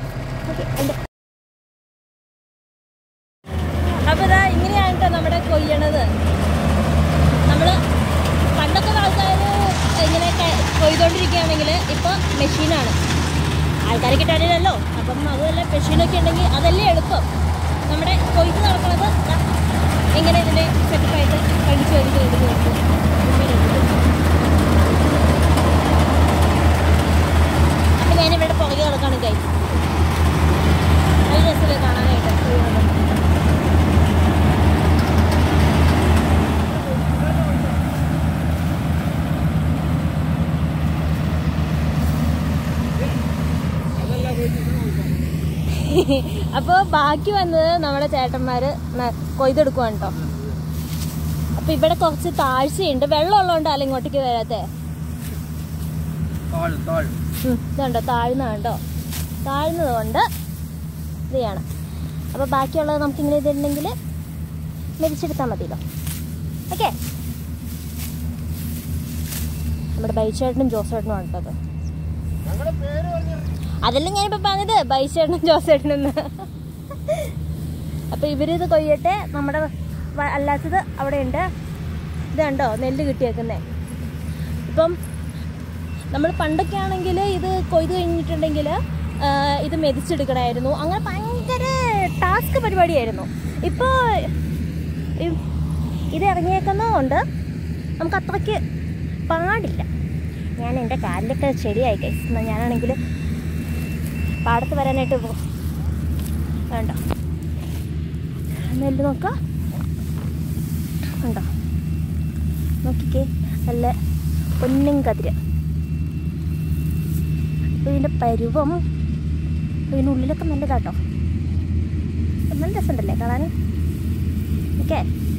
Speaker 1: അപ്പൊ ഇതാ ഇങ്ങനെയാണ് കേട്ടോ നമ്മുടെ കൊയ്യണത്. നമ്മള് പണ്ടൊക്കെ ആൾക്കാർ ഇങ്ങനെ കൊയ്തോണ്ടിരിക്കുകയാണെങ്കിൽ ഇപ്പൊ മെഷീനാണ്. ആൾക്കാരെ കിട്ടാനില്ലല്ലോ. അപ്പം അതുമല്ല മെഷീനൊക്കെ ഉണ്ടെങ്കിൽ അതല്ലേ എളുപ്പം. നമ്മുടെ കൊയ്ത്ത് നടക്കുന്നത് എങ്ങനെ ഇതിനെ സെറ്റപ്പായിട്ട് കഴിച്ചു വരുന്നത്. ഞാനിവിടെ പുറകെ നടക്കാണ് ഗൈസ്. നല്ല രസമില്ല കാണാനായിട്ട്. അപ്പോൾ ബാക്കി വന്നത് നമ്മുടെ ചേട്ടന്മാര് കൊയ്തെടുക്കുവാണ് കേട്ടോ. അപ്പൊ ഇവിടെ കുറച്ച് താഴ്ചയുണ്ട്. വെള്ളം ഉള്ളതുകൊണ്ടല്ല ഇങ്ങോട്ടേക്ക് വരാത്തെ. ഇതുണ്ടോ താഴ്ന്നതുണ്ടോ? താഴ്ന്നത് കൊണ്ട് ഇത് ചെയ്യണം. അപ്പോൾ ബാക്കിയുള്ളത് നമുക്കിങ്ങനെ ഇതുണ്ടെങ്കിൽ മെതിച്ചെടുത്താൽ മതിയല്ലോ. ഓക്കെ. നമ്മുടെ ബൈച്ചേട്ടനും ജോസേട്ടനും ആണ് കേട്ടോ. അതെല്ലാം ഞാനിപ്പോൾ പറഞ്ഞത് ബൈച്ചേട്ടനും ജോസേട്ടനും. അപ്പോൾ ഇവരിത് കൊയ്യട്ടെ. നമ്മുടെ അല്ലാത്തത് അവിടെ ഉണ്ട്. ഇത് കണ്ടോ നെല്ല് കിട്ടിയേക്കുന്നേ. ഇപ്പം നമ്മൾ പണ്ടൊക്കെ ആണെങ്കിൽ ഇത് കൊയ്ത് കഴിഞ്ഞിട്ടുണ്ടെങ്കിൽ ഇത് മെതിച്ചെടുക്കണമായിരുന്നു. അങ്ങനെ ഭയങ്കര ടാസ്ക് പരിപാടിയായിരുന്നു. ഇപ്പോൾ ഇത് ഇറങ്ങിയേക്കുന്നതുകൊണ്ട് നമുക്ക് അത്രയ്ക്ക് പാടില്ല. ഞാൻ എൻ്റെ കാലിലൊക്കെ ശരിയായി കഴിച്ചു. ഞാനാണെങ്കിൽ പാടത്ത് വരാനായിട്ട് വേണ്ട. നെല്ല് നോക്കാം. ഉണ്ടോ നോക്കിക്കേ, നല്ല പൊന്നും കതിര്. ഇതിൻ്റെ പരുവം ഇതിൻ്റെ ഉള്ളിലൊക്കെ നല്ലതാട്ടോ. നല്ല രസമുണ്ടല്ലേ കാണാൻ. ഓക്കെ.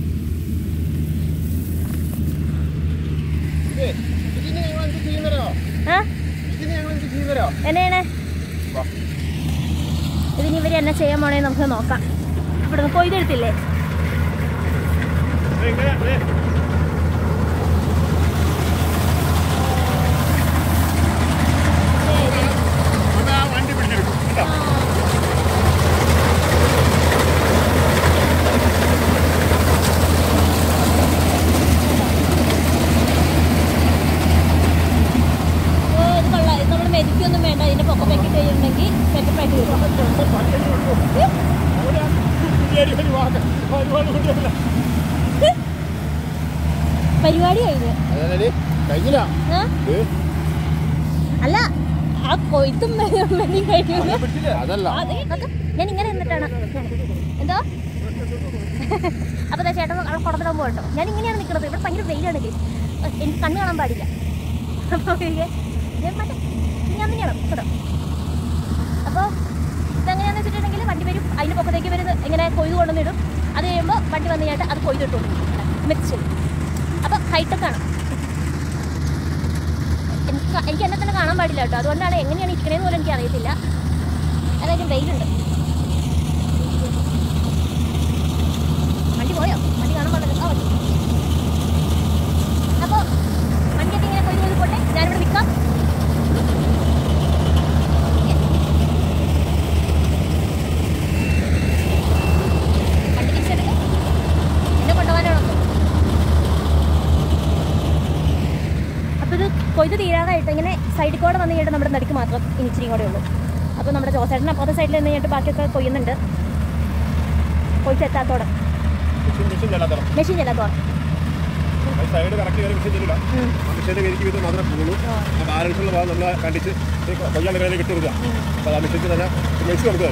Speaker 1: എന്നെയാണ് ഇതിന് ഇവർ എന്നെ ചെയ്യാൻ പോണേ നമുക്ക് നോക്കാം. ഇവിടെ കൊയ്തെടുത്തില്ലേ? മെതിക്കൊന്നും വേണ്ട. ഇതിന്റെ പൊക്കം വെക്കി കഴിഞ്ഞിട്ടുണ്ടെങ്കിൽ സെറ്റപ്പായിട്ട് വരും. പരിപാടി കഴിഞ്ഞു. അല്ല ആ കൊയ്ത്തും കഴിഞ്ഞു. ഞാൻ ഇങ്ങനെ നിന്നിട്ടാണ്. എന്തോ അപ്പൊ ചേട്ടൻ കുടത്തിടാൻ പോകട്ടോ. ഞാൻ ഇങ്ങനെയാണ് നിൽക്കുന്നത്. ഇവിടെ ഭയങ്കര വെയിലാണെങ്കിൽ എനിക്ക് കണ്ണ് കാണാൻ പാടില്ല. ഞാൻ തന്നെയാണ് കേട്ടോ. അപ്പോൾ ഇതെങ്ങനെയാണെന്ന് വെച്ചിട്ടുണ്ടെങ്കിൽ വണ്ടി വരും. അതിൻ്റെ പൊക്കത്തേക്ക് വരുന്നത് ഇങ്ങനെ കൊയ്ത് കൊണ്ടുവന്നിടും. അത് കഴിയുമ്പോൾ വണ്ടി വന്നു കഴിഞ്ഞാൽ അത് കൊയ്തിട്ടു മിക്സ്. അപ്പോൾ ഹൈടെക്കാണ്. എനിക്ക് എന്നെ തന്നെ കാണാൻ പാടില്ല കേട്ടോ. അതുകൊണ്ടാണ് എങ്ങനെയാണ് ഇരിക്കണേന്ന് പോലും എനിക്ക് അറിയത്തില്ല. അതായത് വെയിലുണ്ട്. വണ്ടി പോയോ? വണ്ടി കാണാൻ പാടില്ല. ആ വണ്ടി. അപ്പോൾ വണ്ടിയൊക്കെ ഇങ്ങനെ കൊയ്ത് പോട്ടെ. ഞാനിവിടെ നിൽക്കാം. കൊയ്ത് തീരാറായിട്ട് ഇങ്ങനെ സൈഡിൽ കൂടെ വന്നു കഴിഞ്ഞിട്ട് നമ്മുടെ നടുക്ക് മാത്രം ഇനിച്ചിരി കൂടെ ഉള്ളൂ. അപ്പോൾ നമ്മുടെ ജോസേട്ടൻ അപ്പുറത്തെ സൈഡിൽ നിന്ന് കഴിഞ്ഞിട്ട് ബാക്കിയൊക്കെ കൊയ്യുന്നുണ്ട്. കൊയ്ച്ചെത്താത്തോടെ മെഷീൻ ചെല്ലാത്തോടെ
Speaker 4: സൈഡ് കറക്റ്റ് ചെയ്യാൻ മിഷൻ തരില്ല. ആ മിഷൻ്റെ കരിക്ക് ഇത് മാത്രമേ പോകുള്ളൂ. ആ ബാലൻസുള്ള ഭാഗം നമ്മൾ കണ്ടിച്ച് കൊയ്യാൻ കയ്യിലേക്ക് ഇട്ട് കൊടുക്കുക. അപ്പോൾ ആ മിഷയ്ക്ക് തന്നെ മെച്ച് കൊടുക്കുക.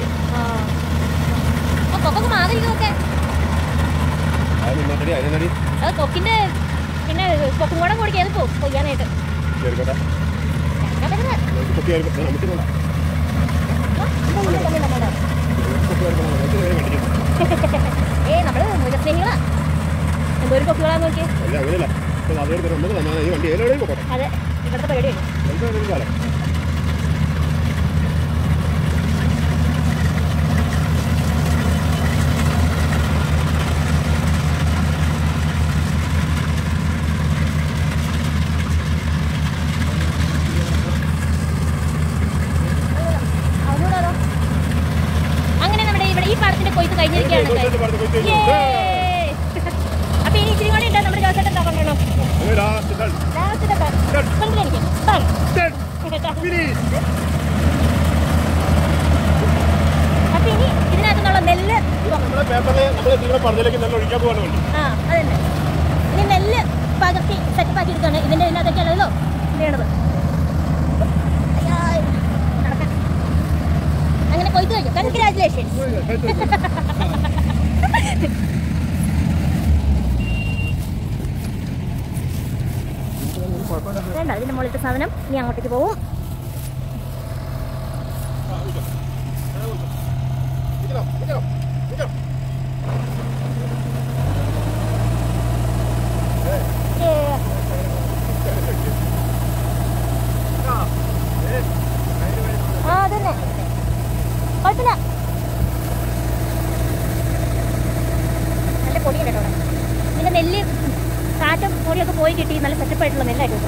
Speaker 4: അത് നിന്നടി അതിനടി
Speaker 1: കൊക്കിന്റെ പിന്നെ കൊക്കും കൂടെ കൂടി കയറി പോകും കൊയ്യാനായിട്ട്.
Speaker 4: കയറിക്കോട്ടെ കുട്ടി നമുക്കുള്ള
Speaker 1: നമ്മള് മൃഗസ്നേഹികളാ. എന്തോരം കൊക്കുകളാന്ന് നോക്കിയേ.
Speaker 4: അങ്ങനെയല്ല ഈ വണ്ടി ഏലോടെയും പോകട്ടെ.
Speaker 1: അതെ ഇവിടുത്തെ പരിപാടിയാണ്. അങ്ങനെ നമ്മുടെ ഇവിടെ ഈ പാടത്തിന്റെ കൊയ്ത്ത് കഴിഞ്ഞിരിക്കുകയാണ്. അപ്പൊ ഇനി ഇച്ചിരി കൂടെ ഉണ്ടോ നമ്മുടെ ജോസേട്ടൻ എന്താ കൊണ്ടുവരണം? അപ്പൊ ഇനി ഇതിനകത്തുനിന്നുള്ള നെല്ല് അതന്നെ ഇനി നെല്ല് പകർത്തി സെറ്റപ്പാക്കി എടുക്കാണ്. ഇതിന്റെ ഇതിനകത്തൊക്കെയാണല്ലോ വേണത്. അങ്ങനെ കൊയ്ത്ത് കഴിഞ്ഞു. കൺഗ്രാജുലേഷൻ. വേണ്ട ഇതിന്റെ മുകളിലത്തെ സാധനം ഇനി അങ്ങോട്ടേക്ക് പോവും. ആ അതന്നെ കുഴപ്പമില്ല. നല്ല പൊടിയുണ്ട് കേട്ടോ. ഇതിന്റെ നെല്ല് കാറ്റും പൊടിയൊക്കെ പോയി കിട്ടി. നല്ല സെറ്റപ്പായിട്ടുള്ള നെല്ലായിട്ട്.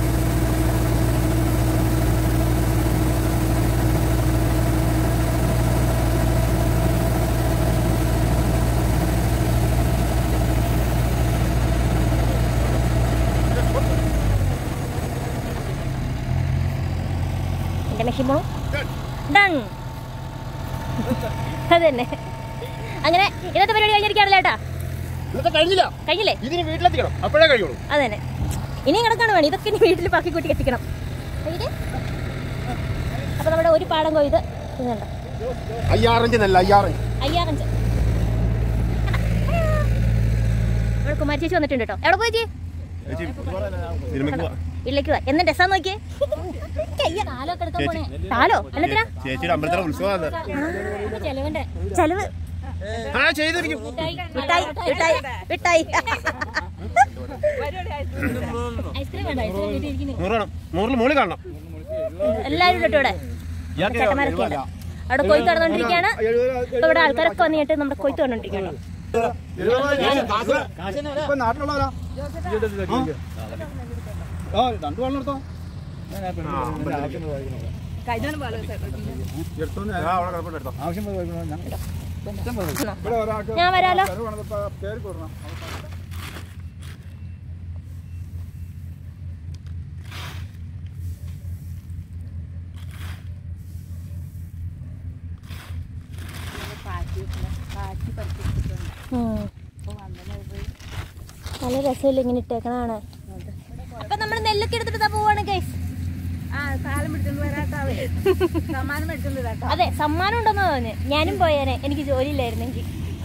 Speaker 1: എന്റെ മെഷീൻ പോണു. ഡൺ. അതന്നെ അങ്ങനെ ഇന്നത്തെ പരിപാടി കഴിഞ്ഞിരിക്കുകയാണല്ലോ ഏട്ടാ. കഴിഞ്ഞില്ലേ?
Speaker 4: ഇതിന് വീട്ടിലെത്തിക്കണം. അപ്പോഴേ കഴിയുള്ളൂ.
Speaker 1: അതന്നെ ഇനിയും കിടക്കാണ് വേണം. ഇതൊക്കെ ഇനി വീട്ടിൽ പാക്കി കൂട്ടി എത്തിക്കണം. അപ്പൊ നമ്മുടെ ഒരു പാടം കൊയ്ത് ഇതുണ്ട്.
Speaker 4: 5000 നെല്ല്
Speaker 1: 5000. ഇവിടെ കുമാരി ചേച്ചി വന്നിട്ടുണ്ട് കേട്ടോ. എവിടെ പോയി ചേച്ചി? വീട്ടിലേക്ക് പോവാ. എന്നും രസം നോക്കിയേ. താലൊക്കെ എടുക്കാൻ പോണേ. താലോ എല്ലാത്തിനാ?
Speaker 4: ചേച്ചിയുടെ അമ്പലത്തിലെ ഉത്സവമാണ്.
Speaker 1: ചെലവുണ്ട്. ചെലവ് മിഠായി. ഐസ്ക്രീം വേണ്ട. ഐസ്ക്രീം വീട്ടിൽ ഇരിക്കുന്നു. 100 മുകളിൽ കാണണം. എല്ലാവരും കേട്ടോ. ഇവിടെ ചേട്ടന്മാരൊക്കെ ഉണ്ട്. അവിടെ കൊയ്ത്ത് നടന്നുകൊണ്ടിരിക്കുകയാണ്. ഇപ്പൊ ഇവിടെ ആൾക്കാരൊക്കെ വന്നിട്ട് നമ്മുടെ കൊയ്ത്ത് കണ്ടോണ്ടിരിക്കുകയാണ്.
Speaker 2: നാട്ടിലുള്ളവരാ രണ്ടു വെള്ളം എടുത്തോ.
Speaker 1: ഞാൻ വരാലോ. നല്ല രസമില്ല ഇങ്ങനെ ഇട്ടേക്കണാണ്. അപ്പൊ നമ്മള് നെല്ലൊക്കെ എടുത്തിട്ട് പോവാണ് ഗൈസ്. അതെ സമ്മാനം ഉണ്ടെന്ന് തോന്നി. ഞാനും പോയേനെ. എനിക്ക് ജോലി ഇല്ലായിരുന്നെങ്കിൽ.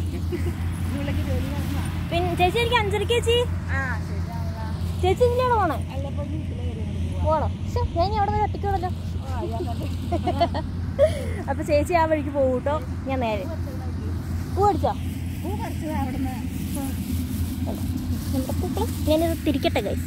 Speaker 1: പിന്നെ ചേച്ചി എനിക്ക് 5:30 ചേച്ചി. ചേച്ചി ഇതിലാണ് പോണേ. പോണോ? ഞാൻ ഇനി അവിടെ ഒറ്റയ്ക്കുള്ളല്ലോ. അപ്പൊ ചേച്ചി ആ വഴിക്ക് പോകും കേട്ടോ. ഞാൻ നേരെ പൂ അടിച്ചോ? ഞാനിത് തിരിക്കട്ടെ ഗൈസ്.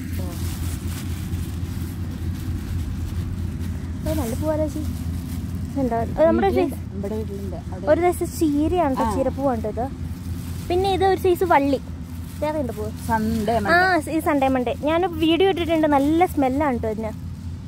Speaker 1: നല്ല പൂവാലോ ചേച്ചി. നമ്മുടെ ഒരു ദിവസം ചീരയാണ് കേട്ടോ. ചീരപ്പൂവാണ് ഇത്. പിന്നെ ഇത് ഒരു സൈസ് വള്ളി. വേറെ ഉണ്ട് പൂ. ആ ഈ സൺഡേ മൺഡേ ഞാൻ വീഡിയോ ഇട്ടിട്ടുണ്ട്. നല്ല സ്മെല്ലാണ് കേട്ടോ ഇതിന്.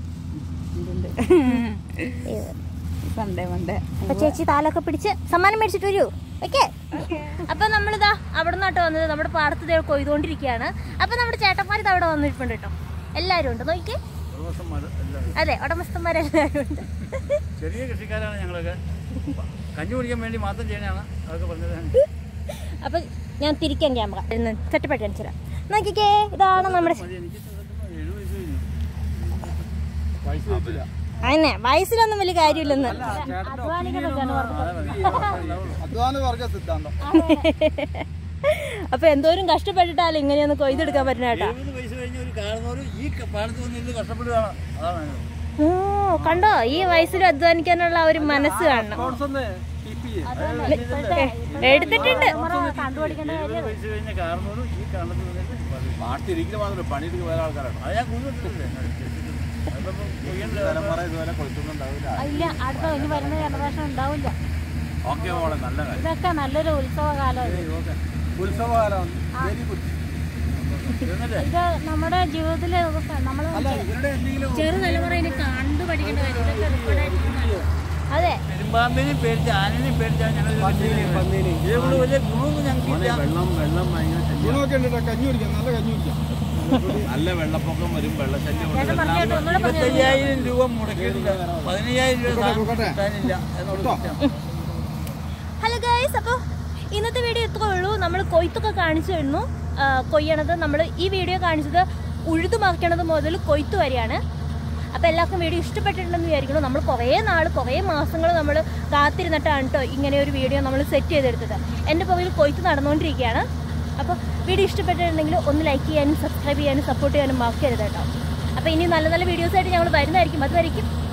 Speaker 1: അപ്പൊ ചേച്ചി താലൊക്കെ പിടിച്ച് സമ്മാനം മേടിച്ചിട്ട് വരൂ. ഓക്കെ. അപ്പൊ നമ്മളിതാ അവിടെ നിന്നാട്ടോ വന്നത്. നമ്മുടെ പാടത്ത് കൊയ്തുകൊണ്ടിരിക്കുകയാണ്. അപ്പൊ നമ്മുടെ ചേട്ടന്മാരിത് അവിടെ വന്നിട്ടുണ്ട് കേട്ടോ. എല്ലാരും ഉണ്ട് നോക്കിക്കേ. അതെ ഉടമസ്ഥന്മാരെല്ലാരും ഉണ്ട്.
Speaker 2: ചെറിയ കൃഷിക്കാരാണ് ഞങ്ങളൊക്കെ. കഞ്ഞി കുടിക്കാൻ വേണ്ടി മാത്രം ചെയ്യണതാണ് അതൊക്കെ പറഞ്ഞത്.
Speaker 1: അപ്പൊ ഞാൻ തിരിക്കാൻ ക്യാമറ സെറ്റപ്പായിട്ട് കാണിച്ചു തരാം. നോക്കിക്കേ, ഇതാണ് നമ്മുടെ അങ്ങനെ വയസ്സിലൊന്നും വലിയ കാര്യമില്ലെന്ന്. അപ്പൊ എന്തോരം കഷ്ടപ്പെട്ടിട്ടാലും ഇങ്ങനെയൊന്ന് കൊയ്തെടുക്കാൻ പറ്റുന്ന കേട്ടാ. ഓ കണ്ടോ, ഈ വയസ്സിൽ അധ്വാനിക്കാനുള്ള ഒരു മനസ്സ് കാണണം. എടുത്തിട്ടുണ്ട്.
Speaker 5: ഇല്ല, അടുത്ത ഇനി വരുന്ന ജനറേഷൻ ഉണ്ടാവില്ല. ഇതൊക്കെ നല്ലൊരു ഉത്സവകാലം. ഇത് നമ്മുടെ ജീവിതത്തിൽ നമ്മൾ ചെറുതലമുറ ഇനി കണ്ടു പഠിക്കേണ്ട കാര്യം. അതെ,
Speaker 2: നല്ല വെള്ളപ്പൊക്കം വരും, വെള്ളശല്യം.
Speaker 6: 25,000 രൂപ മുടക്കിയിട്ടുണ്ട്, 15,000 രൂപ.
Speaker 1: ഹലോ ഗൈസ്, അപ്പോൾ ഇന്നത്തെ വീഡിയോ ഇത്രേ ഉള്ളൂ. നമ്മൾ കൊയ്ത്തൊക്കെ കാണിച്ചു തരുന്നു. കൊയ്യണത് നമ്മൾ ഈ വീഡിയോ കാണിച്ചത് ഉഴുതുമറിക്കണത് മുതൽ കൊയ്ത്ത് വരെയാണ്. അപ്പോൾ എല്ലാവർക്കും വീഡിയോ ഇഷ്ടപ്പെട്ടിട്ടുണ്ടെന്ന് വിചാരിക്കുന്നു. നമ്മൾ കുറേ മാസങ്ങൾ നമ്മൾ കാത്തിരുന്നിട്ടാണ് കേട്ടോ ഇങ്ങനെ ഒരു വീഡിയോ നമ്മൾ സെറ്റ് ചെയ്തെടുത്തത്. എൻ്റെ പുറകിൽ കൊയ്ത്ത് നടന്നുകൊണ്ടിരിക്കുകയാണ്. അപ്പോൾ വീഡിയോ ഇഷ്ടപ്പെട്ടിട്ടുണ്ടെങ്കിൽ ഒന്ന് ലൈക്ക് ചെയ്യാനും സബ്സ്ക്രൈബ് ചെയ്യാനും സപ്പോർട്ട് ചെയ്യാനും മറക്കരുത് കേട്ടോ. അപ്പോൾ ഇനി നല്ല നല്ല വീഡിയോസായിട്ട് ഞങ്ങൾ വരുന്നതായിരിക്കും. അതുവരെയും